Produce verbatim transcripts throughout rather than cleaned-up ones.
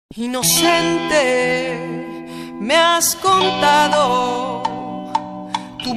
Inocente, me has contado tu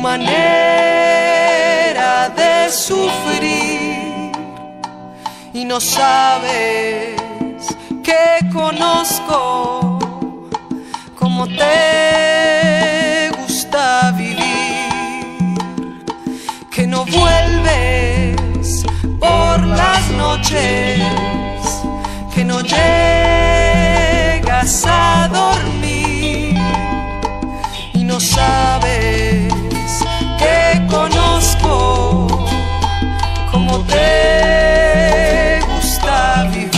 manera de sufrir y no sabes que conozco cómo te gusta vivir, que no vuelves por las noches, que no llegas a dormir y no sabes que conozco cómo te gusta vivir.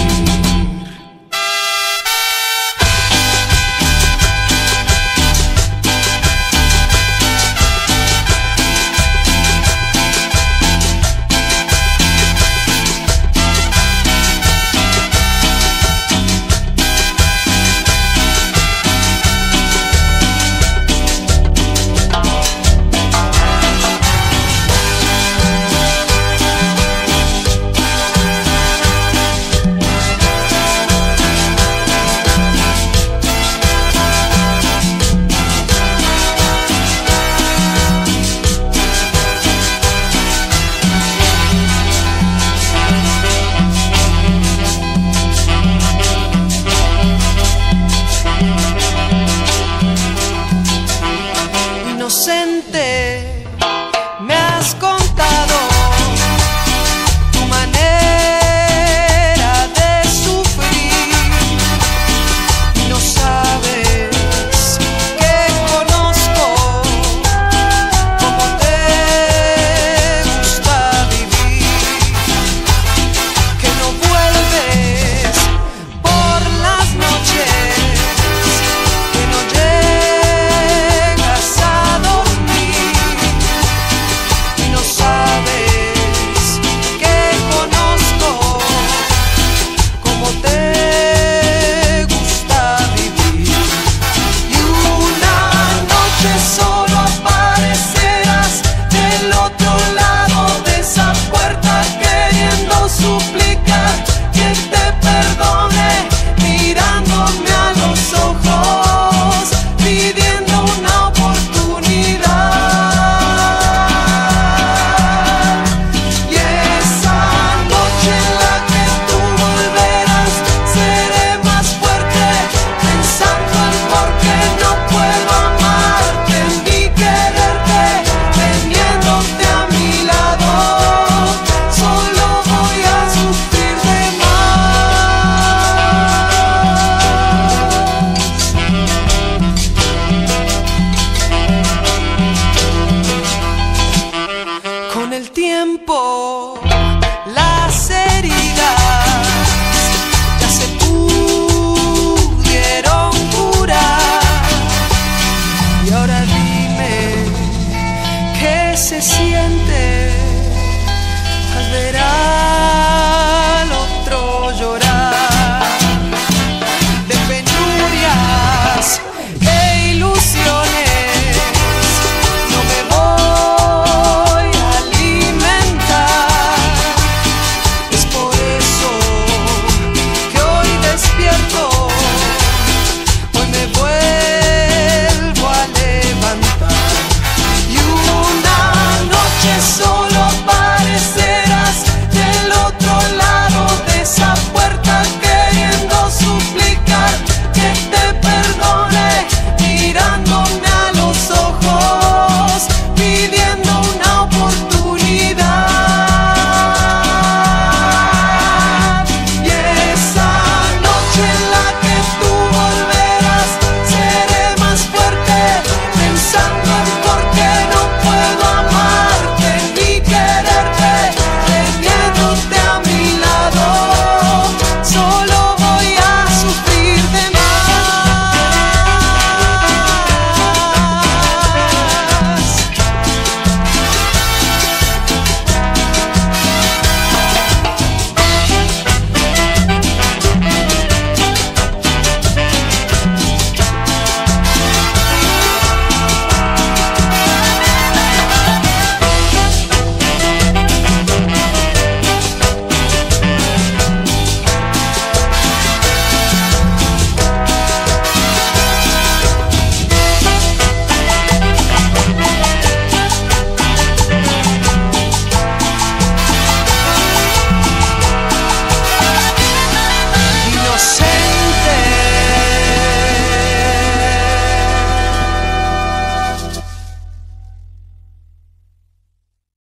Inocente, me has contado tu manera de sufrir y no sabes que conozco cómo te gusta vivir, que no vuelves por las noches, que no llegas a suplicar que te perdone, mirándome a los ojos, pidiendo una oportunidad. Y esa noche en la que tú volverás, seré más fuerte, pensando en por qué no puedo amarte ni quererte, teniéndote a mi lado. Solo voy a sufrir de más. Con el tiempo las heridas ya se pudieron curar y ahora dime qué se siente al ver al otro llorar, de penurias e ilusiones no me voy a alimentar. Es por eso que hoy despierto, hoy me vuelvo a levantar y una noche solo aparecerás del otro lado de esa puerta, queriendo suplicar que te perdone.